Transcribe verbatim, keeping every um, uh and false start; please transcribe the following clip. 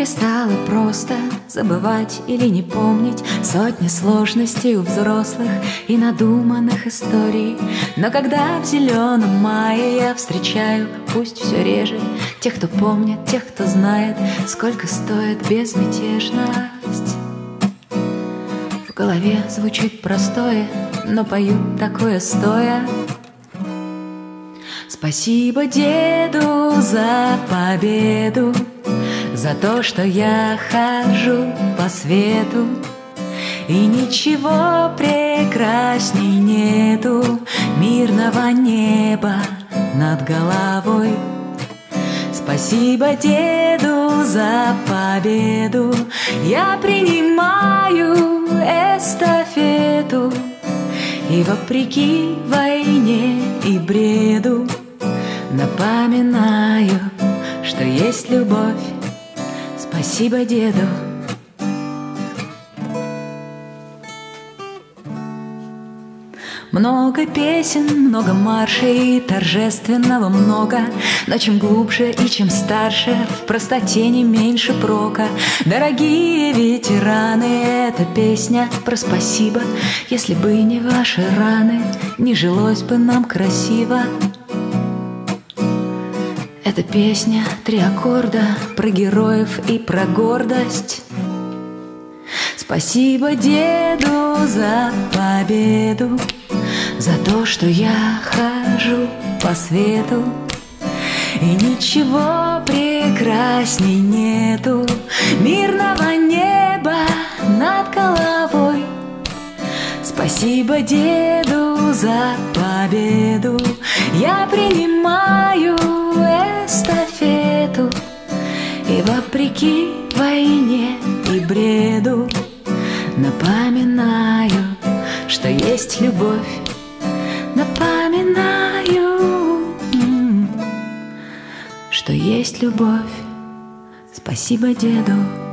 перестала просто забывать или не помнить сотни сложностей у взрослых и надуманных историй. Но когда в зеленом мае я встречаю, пусть все реже, тех, кто помнит, тех, кто знает, сколько стоит безмятежность. В голове звучит простое, но пою такое стоя. Спасибо деду за победу, за то, что я хожу по свету, и ничего прекрасней нету мирного неба над головой. Спасибо деду за победу, я принимаю эстафету, и вопреки войне и бреду напоминаю, что есть любовь. Спасибо деду. Много песен, много маршей, торжественного много. Но чем глубже и чем старше, в простоте не меньше прока. Дорогие ветераны, эта песня про спасибо. Если бы не ваши раны, не жилось бы нам красиво. Эта песня три аккорда про героев и про гордость. Спасибо деду за победу, за то, что я хожу по свету, и ничего прекрасней нету мирного неба над головой. Спасибо деду за победу, я принимаю эстафету, и вопреки войне и бреду напоминаю, что есть любовь. Напоминаю, что есть любовь. Спасибо деду.